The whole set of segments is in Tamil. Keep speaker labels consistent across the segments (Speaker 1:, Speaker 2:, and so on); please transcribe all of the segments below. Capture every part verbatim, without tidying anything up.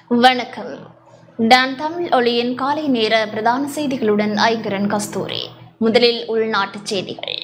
Speaker 1: வணக்கம். டான் தமிழ் ஒளியின் காலை நேர பிரதான செய்திகளுடன் ஐங்கரன் கஸ்தூரி. முதலில் உள்நாட்டுச் செய்திகள்.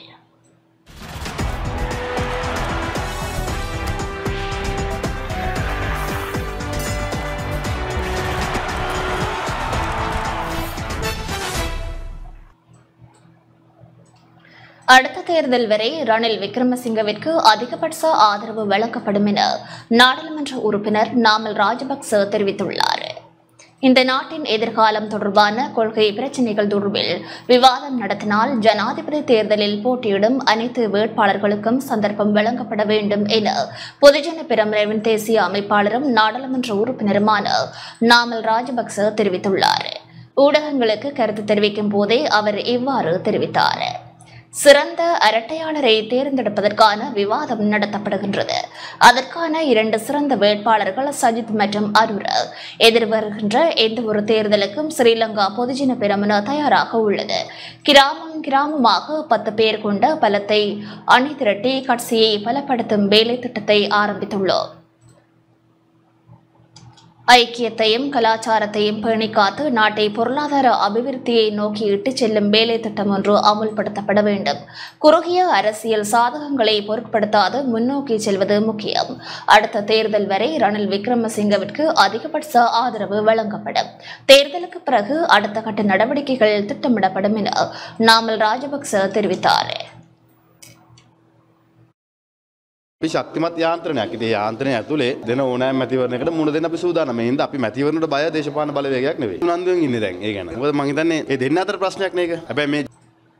Speaker 1: அடுத்த தேர்தல் வரை ரணில் விக்ரமசிங்கவிற்கு அதிகபட்ச ஆதரவு வழங்கப்படும் என நாடாளுமன்ற உறுப்பினர் நாமல் ராஜபக்ச தெரிவித்துள்ளார். இந்த நாட்டின் எதிர்காலம் தொடர்பான கொள்கை பிரச்சினைகள் தொடர்பில் விவாதம் நடத்தினால் ஜனாதிபதி தேர்தலில் போட்டியிடும் அனைத்து வேட்பாளர்களுக்கும் சந்தர்ப்பம் வழங்கப்பட வேண்டும் என பொதுஜன பெரமுனவின் தேசிய அமைப்பாளரும் நாடாளுமன்ற உறுப்பினருமான நாமல் ராஜபக்ச தெரிவித்துள்ளார். ஊடகங்களுக்கு கருத்து தெரிவிக்கும் போதே அவர் இவ்வாறு தெரிவித்தார். சிறந்த அரட்டையாளரை தேர்ந்தெடுப்பதற்கான விவாதம் நடத்தப்படுகின்றது. அதற்கான இரண்டு சிறந்த வேட்பாளர்கள் சஜித் மற்றும் அருர. எதிர்வருகின்ற எந்த ஒரு தேர்தலுக்கும் ஸ்ரீலங்கா பொதுஜன பெரமுன தயாராக உள்ளது. கிராமம் கிராமமாக பத்து பேர் கொண்ட பலத்தை அணி திரட்டி கட்சியை பலப்படுத்தும் வேலை திட்டத்தை ஆரம்பித்துள்ளோம். ஐக்கியத்தையும் கலாச்சாரத்தையும் பேணி காத்து நாட்டை பொருளாதார அபிவிருத்தியை நோக்கி இட்டுச் செல்லும் வேலை திட்டம் ஒன்று அமுல்படுத்தப்பட வேண்டும். குறுகிய அரசியல் சாதகங்களை பொருட்படுத்தாது முன்னோக்கி செல்வது முக்கியம். அடுத்த தேர்தல் வரை ரணில் விக்ரமசிங்கவிற்கு அதிகபட்ச ஆதரவு வழங்கப்படும். தேர்தலுக்கு பிறகு அடுத்த கட்ட நடவடிக்கைகள் திட்டமிடப்படும் என நாமல் ராஜபக்ச தெரிவித்தார்.
Speaker 2: අපි ශක්තිමත් යාන්ත්‍රණයක්. ඉතින් යාන්ත්‍රණය ඇතුලේ දෙන ඕනෑම මැතිවරණයකට මුණ දෙන්න අපි සූදානම්. ඒ හින්දා අපි මැතිවරණයට බය දේශපාලන බලවේගයක් නෙවෙයි. උනන්දුවෙන් ඉන්නේ දැන් ඒ ගැන. මොකද මම හිතන්නේ ඒ දෙන්න අතර ප්‍රශ්නයක් නේක. හැබැයි මේ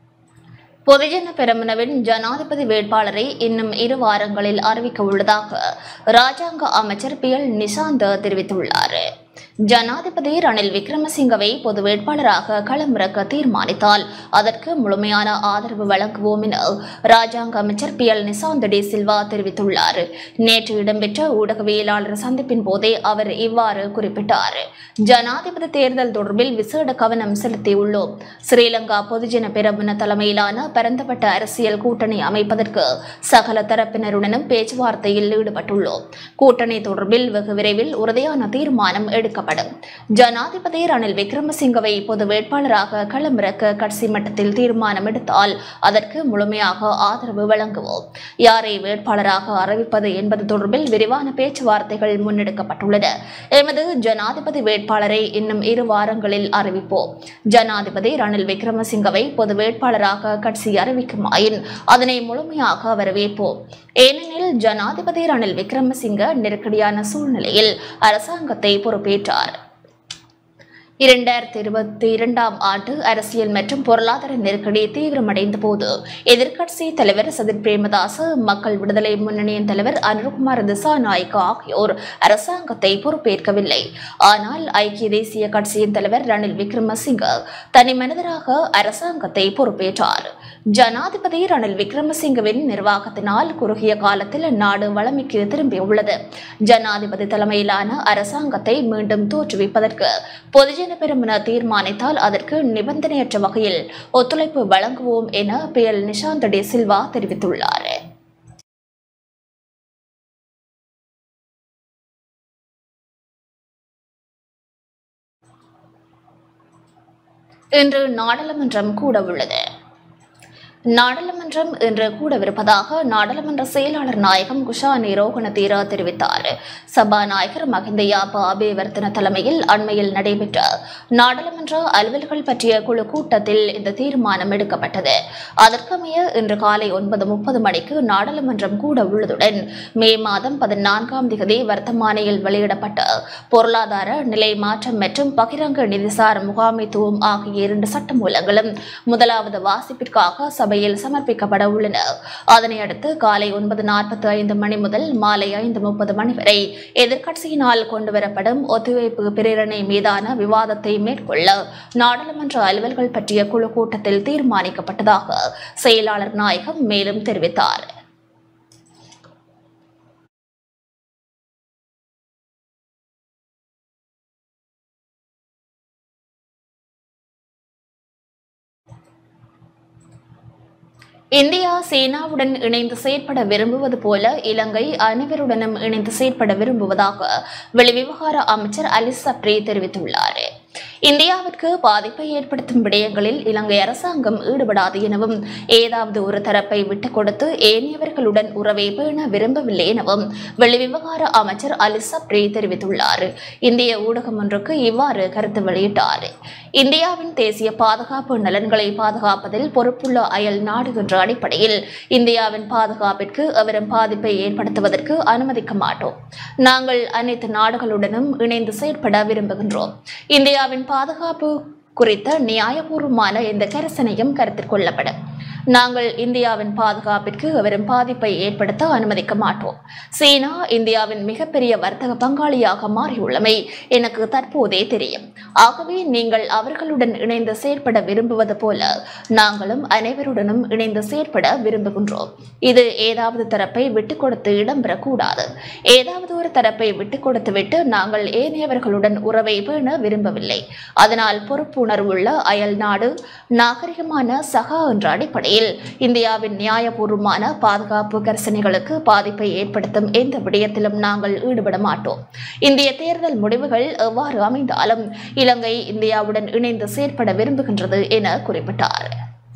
Speaker 1: பொதுஜன பெரமுனவின் ஜனாதிபதி வேட்பாளரை இன்னும் இரு வாரங்களில் அறிவிக்க உள்ளதாக ராஜாங்க அமைச்சர் பி எல் நிஷாந்த் தெரிவித்துள்ளார். ஜனாதிபதி ரணில் விக்ரமசிங்கவை பொது வேட்பாளராக களமிறக்க தீர்மானித்தால் அதற்கு முழுமையான ஆதரவு வழங்குவோம் என ராஜாங்க அமைச்சர் பி எல் நிஷாந்த் டி சில்வா தெரிவித்துள்ளார். நேற்று இடம்பெற்ற ஊடகவியலாளர் சந்திப்பின் போதே அவர் இவ்வாறு குறிப்பிட்டார். ஜனாதிபதி தேர்தல் தொடர்பில் விசேட கவனம் செலுத்தியுள்ளோம். ஸ்ரீலங்கா பொதுஜன பெரமுன தலைமையிலான பரந்தப்பட்ட அரசியல் கூட்டணி அமைப்பதற்கு சகல தரப்பினருடனும் பேச்சுவார்த்தையில் ஈடுபட்டுள்ளோம். கூட்டணி தொடர்பில் வெகு விரைவில் உறுதியான தீர்மானம் எடுக்கப்படும். ஜனாதிபதி ரணில் விக்ரமசிங்கவை பொது வேட்பாளராக களமிறக்க கட்சி மட்டத்தில் தீர்மானம் எடுத்தால் அதற்கு முழுமையாக ஆதரவு வழங்குவோம். யாரை வேட்பாளராக அறிவிப்பது என்பது தொடர்பில் விரிவான பேச்சுவார்த்தைகள் முன்னெடுக்கப்பட்டுள்ளன. எமது ஜனாதிபதி வேட்பாளரை இன்னும் இரு வாரங்களில் அறிவிப்போம். ஜனாதிபதி ரணில் விக்ரமசிங்கவை பொது வேட்பாளராக கட்சி அறிவிக்குமாயின் அதனை முழுமையாக வரவேற்போம். ஏனெனில் ஜனாதிபதி ரணில் விக்ரமசிங்க நெருக்கடியான சூழ்நிலையில் அரசாங்கத்தை பொறுப்பேற்றார். இரண்டாயிரத்தி இருபத்தி இரண்டாம் ஆண்டு அரசியல் மற்றும் பொருளாதார நெருக்கடி தீவிரமடைந்த போது எதிர்க்கட்சி தலைவர் சஜித் பிரேமதாச, மக்கள் விடுதலை முன்னணியின் தலைவர் அனுரகுமார் திசாநாயக்க ஆகியோர் அரசாங்கத்தை பொறுப்பேற்கவில்லை. ஆனால் ஐக்கிய தேசிய கட்சியின் தலைவர் ரணில் விக்ரமசிங்க தனி மனிதராக அரசாங்கத்தை பொறுப்பேற்றார். ஜனாதிபதி ரணில் விக்ரமசிங்கவின் நிர்வாகத்தினால் குறுகிய காலத்தில் நாடு வளமைக்கு திரும்பியுள்ளது. ஜனாதிபதி தலைமையிலான அரசாங்கத்தை மீண்டும் தோற்றுவிப்பதற்கு பொதுஜன பெரமுன தீர்மானித்தால் அதற்கு நிபந்தனையற்ற வகையில் ஒத்துழைப்பு வழங்குவோம் என பி எல் நிஷாந்த் டி சில்வா தெரிவித்துள்ளார். இன்று நாடாளுமன்றம் கூட உள்ளது. நாடாளுமன்றம் இன்று கூடவிருப்பதாக நாடாளுமன்ற செயலாளர் நாயகம் குஷானி ரோகணதீர தெரிவித்தார். சபாநாயகர் மஹிந்த யாப்பா அபேவர்த்தன தலைமையில் அண்மையில் நடைபெற்ற நாடாளுமன்ற அலுவல்கள் பற்றிய குழு கூட்டத்தில் இந்த தீர்மானம் எடுக்கப்பட்டது. அதற்கமைய இன்று காலை ஒன்பது முப்பது மணிக்கு நாடாளுமன்றம் கூட உள்ளதுடன் மே மாதம் பதினான்காம் திகதி வர்த்தமானியில் வெளியிடப்பட்ட பொருளாதார நிலை மாற்றம் மற்றும் பகிரங்க நிதிசார் முகாமைத்துவம் ஆகிய இரண்டு சட்டமூலங்களும் முதலாவது வாசிப்பிற்காக சபையில் சமர்ப்பிக்கப்பட உள்ளன. அதனை அடுத்து காலை ஒன்பது நாற்பத்தி ஐந்து மணி முதல் மாலை ஐந்து முப்பது மணி வரை எதிர்க்கட்சியினால் கொண்டுவரப்படும் ஒத்திவைப்பு பிரேரணை மீதான விவாதத்தை மேற்கொள்ள நாடாளுமன்ற அலுவல்கள் பற்றிய குழு கூட்டத்தில் தீர்மானிக்கப்பட்டதாக செயலாளர் நாயகம் மேலும் தெரிவித்தார். இந்தியா சீனாவுடன் இணைந்து செயற்பட விரும்புவது போல இலங்கை அனைவருடனும் இணைந்து செயற்பட விரும்புவதாக வெளிவிவகார அமைச்சர் அலி சப்ரி தெரிவித்துள்ளார். இந்தியாவிற்கு பாதிப்பை ஏற்படுத்தும் விடயங்களில் இலங்கை அரசாங்கம் ஈடுபடாது எனவும் ஏதாவது ஒரு தரப்பை விட்டுக் கொடுத்து ஏனையவர்களுடன் உறவை பேண விரும்பவில்லை எனவும் வெளிவிவகார அமைச்சர் அலி சப்ரி தெரிவித்துள்ளார். இந்திய ஊடகம் ஒன்றுக்கு இவ்வாறு கருத்து வெளியிட்டார். இந்தியாவின் தேசிய பாதுகாப்பு நலன்களை பாதுகாப்பதில் பொறுப்புள்ள அயல் நாடு என்ற அடிப்படையில் இந்தியாவின் பாதுகாப்பிற்கு அவரும் பாதிப்பை ஏற்படுத்துவதற்கு அனுமதிக்க மாட்டோம். நாங்கள் அனைத்து நாடுகளுடனும் இணைந்து செயற்பட விரும்புகின்றோம். இந்தியாவின் பாதுகாப்பு குறித்த நியாயபூர்வமான எந்த கரிசனையும் கருத்தில் கொள்ளப்படும். நாங்கள் இந்தியாவின் பாதுகாப்பிற்கு அவரும் பாதிப்பை ஏற்படுத்த அனுமதிக்க மாட்டோம். சீனா இந்தியாவின் மிகப்பெரிய வர்த்தக பங்காளியாக மாறியுள்ளமை எனக்கு தற்போதே தெரியும். ஆகவே நீங்கள் அவர்களுடன் இணைந்து செயற்பட விரும்புவது போல நாங்களும் அனைவருடனும் இணைந்து செயற்பட விரும்புகின்றோம். இது ஏதாவது தரப்பை விட்டுக் கொடுத்து இடம்பெறக்கூடாது. ஏதாவது ஒரு தரப்பை விட்டுக் கொடுத்துவிட்டு நாங்கள் ஏனையவர்களுடன் உறவை பேண விரும்பவில்லை. அதனால் பொறுப்புணர்வுள்ள அயல் நாடு நாகரிகமான சகா என்ற அடிப்படையில் இந்தியாவின் நியாயபூர்வமான பாதுகாப்பு கரிசனைகளுக்கு பாதிப்பை ஏற்படுத்தும் எந்த விடயத்திலும் நாங்கள் ஈடுபட மாட்டோம். இந்திய தேர்தல் முடிவுகள் எவ்வாறு அமைந்தாலும் இலங்கை இந்தியாவுடன் இணைந்து செயற்பட விரும்புகின்றது என குறிப்பிட்டார்.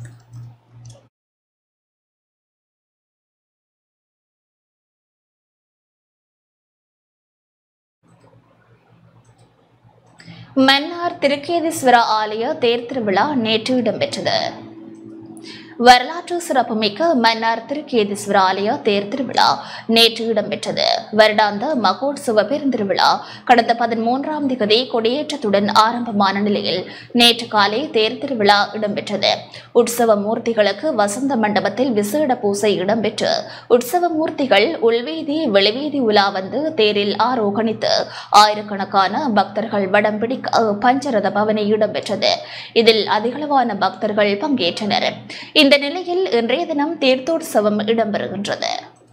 Speaker 1: மன்னார் திருக்கேதீஸ்வர ஆலய தேர் திருவிழா நேற்று இடம்பெற்றது. வரலாற்று சிறப்புமிக்க மன்னார் திருக்கேதீஸ்வர ஆலய தேர் திருவிழா நேற்று இடம்பெற்றது. வருடாந்த மகோற்சவ பெருந்திருவிழா கடந்த பதிமூன்றாம் திகதி கொடியேற்றத்துடன் ஆரம்பமான நிலையில் நேற்று காலை தேர் திருவிழா இடம்பெற்றது. உற்சவ மூர்த்திகளுக்கு வசந்த மண்டபத்தில் விசேட பூசை இடம்பெற்று உற்சவ மூர்த்திகள் உள்வீதி வெளிவீதி உலா வந்து தேரில் ஆரோகணித்து ஆயிரக்கணக்கான பக்தர்கள் வடம் பிடிக்க பஞ்சரத பவனி இடம்பெற்றது. இதில் அதிகளவான பக்தர்கள் பங்கேற்றனர். இந்த நிலையில் இன்றைய தினம் தீர்த்தோற்சவம் இடம்பெறுகின்றது.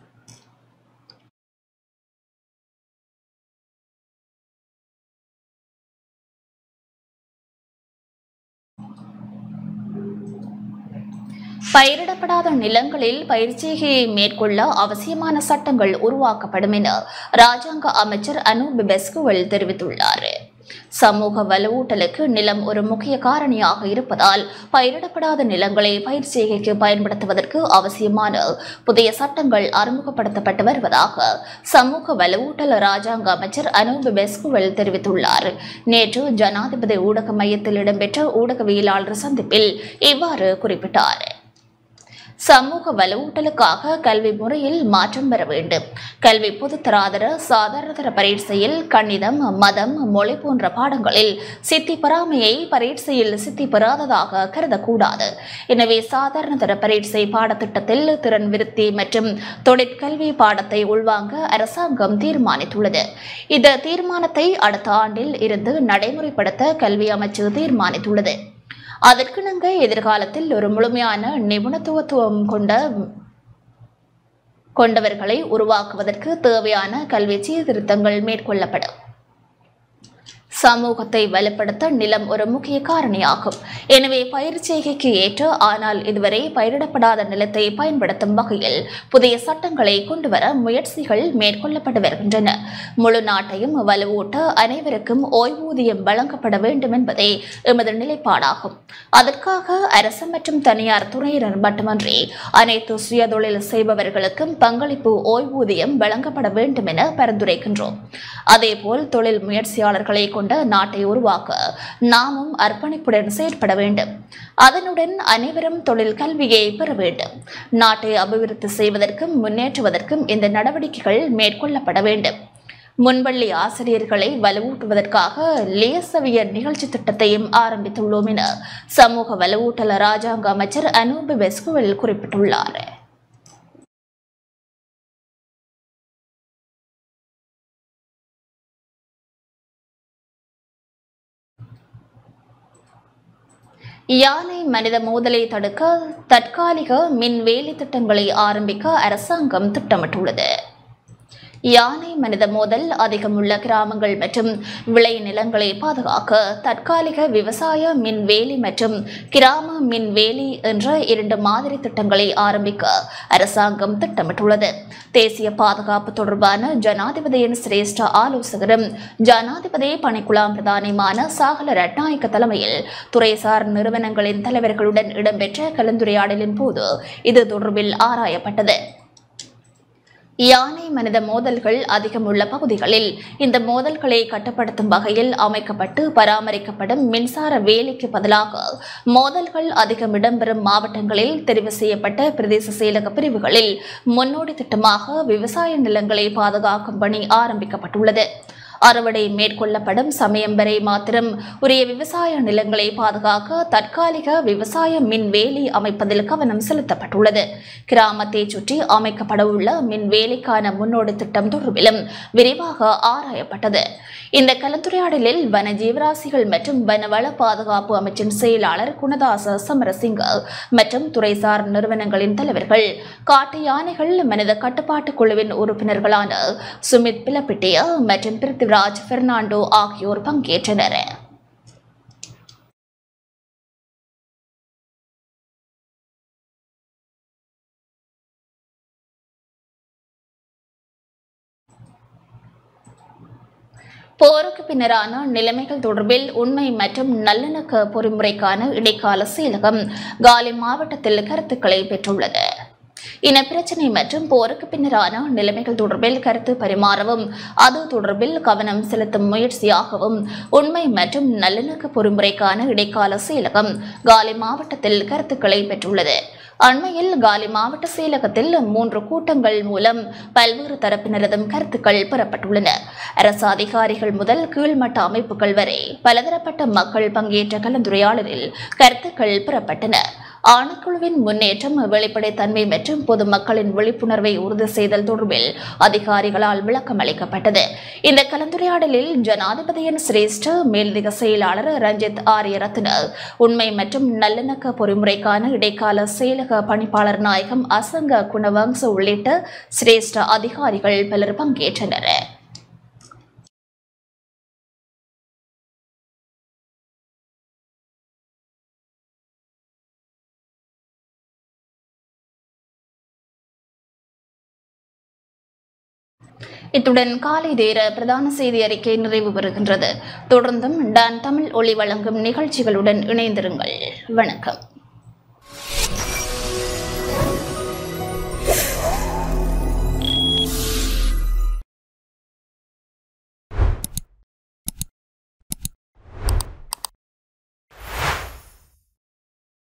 Speaker 1: பயிரிடப்படாத நிலங்களில் பயிர்ச்செய்கையை மேற்கொள்ள அவசியமான சட்டங்கள் உருவாக்கப்படும் என ராஜாங்க அமைச்சர் அனூப் பெஸ்குவல் தெரிவித்துள்ளார். சமூக வலுவூட்டலுக்கு நிலம் ஒரு முக்கிய காரணியாக இருப்பதால் பயிரிடப்படாத நிலங்களை பயிர் செய்கைக்கு பயன்படுத்துவதற்கு அவசியமான புதிய சட்டங்கள் அறிமுகப்படுத்தப்பட்டு வருவதாக சமூக வலுவூட்டல் ராஜாங்க அமைச்சர் அனூப் பெஸ்குவல் தெரிவித்துள்ளார். நேற்று ஜனாதிபதி ஊடக மையத்தில் இடம்பெற்ற ஊடகவியலாளர் சந்திப்பில் இவ்வாறு குறிப்பிட்டார். சமூக வலுவூட்டலுக்காக கல்வி முறையில் மாற்றம் பெற வேண்டும். கல்வி பொதுத்தராதர சாதாரணதர பரீட்சையில் கணிதம், மதம், மொழி போன்ற பாடங்களில் சித்தி பெறாமையை பரீட்சையில் சித்தி பெறாததாக கருதக்கூடாது. எனவே சாதாரணதர பரீட்சை பாடத்திட்டத்தில் திறன் விருத்தி மற்றும் தொழிற்கல்வி பாடத்தை உள்வாங்க அரசாங்கம் தீர்மானித்துள்ளது. இந்த தீர்மானத்தை அடுத்த ஆண்டில் இருந்து நடைமுறைப்படுத்த கல்வி அமைச்சு தீர்மானித்துள்ளது. அதற்கிணங்க எதிர்காலத்தில் ஒரு முழுமையான நிபுணத்துவத்துவம் கொண்ட கொண்டவர்களை உருவாக்குவதற்கு தேவையான கல்வி சீர்திருத்தங்கள் மேற்கொள்ளப்படும். சமூகத்தை வலுப்படுத்த நிலம் ஒரு முக்கிய காரணியாகும். எனவே பயிர் செய்கைக்கு ஏற்ற ஆனால் இதுவரை பயிரிடப்படாத நிலத்தை பயன்படுத்தும் வகையில் புதிய சட்டங்களை கொண்டுவர முயற்சிகள் மேற்கொள்ளப்பட்டு வருகின்றன. முழு நாட்டையும் வலுவூட்ட அனைவருக்கும் ஓய்வூதியம் வழங்கப்பட வேண்டும் என்பதே எமது நிலைப்பாடாகும். அதற்காக அரசு மற்றும் தனியார் துறையினர் மட்டுமன்றி அனைத்து சுயதொழில் செய்பவர்களுக்கும் பங்களிப்பு ஓய்வூதியம் வழங்கப்பட வேண்டும் என பரிந்துரைக்கின்றோம். அதேபோல் தொழில் முயற்சியாளர்களை கொண்ட நாட்டை உருவாக்க நாமும் அர்ப்பணிப்புடன் செயற்பட வேண்டும். அதனுடன் அனைவரும் தொழில் கல்வியை பெற வேண்டும். நாட்டை அபிவிருத்தி செய்வதற்கும் முன்னேற்றுவதற்கும் இந்த நடவடிக்கைகள் மேற்கொள்ளப்பட வேண்டும். முன்பள்ளி ஆசிரியர்களை வலுவூட்டுவதற்காக லேசவியர் நிகழ்ச்சி திட்டத்தையும் ஆரம்பித்துள்ளோம் என சமூக வலுவூட்டல் ராஜாங்க அமைச்சர் அனூப் பெஸ்குவல் குறிப்பிட்டுள்ளார். யானை மனித மோதலை தடுக்க தற்காலிக மின் வேலை திட்டங்களை ஆரம்பிக்க அரசாங்கம் திட்டமிட்டுள்ளது. யானை மனித மோதல் அதிகமுள்ள கிராமங்கள் மற்றும் விளை நிலங்களை பாதுகாக்க தற்காலிக விவசாய மின்வேலி மற்றும் கிராம மின்வேலி என்ற இரண்டு மாதிரி திட்டங்களை ஆரம்பிக்க அரசாங்கம் திட்டமிட்டுள்ளது. தேசிய பாதுகாப்பு தொடர்பான ஜனாதிபதியின் சிரேஷ்ட ஆலோசகரும் ஜனாதிபதி பணிக்குழாம் பிரதானியுமான சாகல ரட்நாயக்க தலைமையில் துறைசார் நிறுவனங்களின் தலைவர்களுடன் இடம்பெற்ற கலந்துரையாடலின் போது இது தொடர்பில் ஆராயப்பட்டது. யானை மனித மோதல்கள் அதிகமுள்ள பகுதிகளில் இந்த மோதல்களை கட்டுப்படுத்தும் வகையில் அமைக்கப்பட்டு பராமரிக்கப்படும் மின்சார வேலிக்கு பதிலாக மோதல்கள் அதிகம் இடம்பெறும் மாவட்டங்களில் தெரிவு செய்யப்பட்ட பிரதேச செயலக பிரிவுகளில் முன்னோடி திட்டமாக விவசாய நிலங்களை பாதுகாக்கும் பணி ஆரம்பிக்கப்பட்டுள்ளது. அறுவடை மேற்கொள்ளப்படும் சமயம் வரை மாத்திரம் உரிய விவசாய நிலங்களை பாதுகாக்க தற்காலிக விவசாய மின்வேலி அமைப்பதில் கவனம் செலுத்தப்பட்டுள்ளது. கிராமத்தை சுற்றி அமைக்கப்பட உள்ள மின்வேலிக்கான முன்னோடி திட்டம் தொடர்பிலும் விரிவாக ஆராயப்பட்டது. இந்த கலந்துரையாடலில் வன ஜீவராசிகள் மற்றும் வனவள பாதுகாப்பு அமைச்சின் செயலாளர் குணதாச சமரசிங்க மற்றும் துறைசார் நிறுவனங்களின் தலைவர்கள், காட்டு யானைகள் மனித கட்டுப்பாட்டு குழுவின் உறுப்பினர்களான சுமித் பிலப்பிட்டியா மற்றும் பிருத்திவிராஜ் பெர்னாண்டோ ஆகியோர் பங்கேற்றனர். போருக்கு பின்னரான நிலைமைகள் தொடர்பில் உண்மை மற்றும் நல்லிணக்க பொறிமுறைக்கான இடைக்கால செயலகம் காலி மாவட்டத்தில் கருத்துக்களை பெற்றுள்ளது. இனப்பிரச்சினை மற்றும் போருக்கு பின்னரான நிலைமைகள் தொடர்பில் கருத்து பரிமாறவும் அது தொடர்பில் கவனம் செலுத்தும் முயற்சியாகவும் உண்மை மற்றும் நல்லிணக்க பொறிமுறைக்கான இடைக்கால செயலகம் காலி மாவட்டத்தில் கருத்துக்களை பெற்றுள்ளது. அண்மையில் காலி மாவட்ட செயலகத்தில் மூன்று கூட்டங்கள் மூலம் பல்வேறு தரப்பினரதும் கருத்துக்கள் பெறப்பட்டுள்ளன. அரசு அதிகாரிகள் முதல் கீழ்மட்ட அமைப்புகள் வரை பலதரப்பட்ட மக்கள் பங்கேற்ற கலந்துரையாடலில் கருத்துக்கள் பெறப்பட்டன. ஆணைக்குழுவின் முன்னேற்றம், வெளிப்படைத்தன்மை மற்றும் பொதுமக்களின் விழிப்புணர்வை உறுதி செய்தல் தொடர்பில் அதிகாரிகளால் விளக்கம் அளிக்கப்பட்டது. இந்த கலந்துரையாடலில் ஜனாதிபதியின் சிரேஷ்ட மேலதிக செயலாளர் ரஞ்சித் ஆரியரத்ன, உண்மை மற்றும் நல்லிணக்க பொறிமுறைக்கான இடைக்கால செயலக பணிப்பாளர் நாயகம் அசங்க குணவங்ச உள்ளிட்ட சிரேஷ்ட அதிகாரிகள் பலர் பங்கேற்றனர். இத்துடன் காலை நேர பிரதான செய்தி அறிக்கை நிறைவு பெறுகின்றது. தொடர்ந்தும் டான் தமிழ் ஒளி வழங்கும் நிகழ்ச்சிகளுடன் இணைந்திருங்கள். வணக்கம்.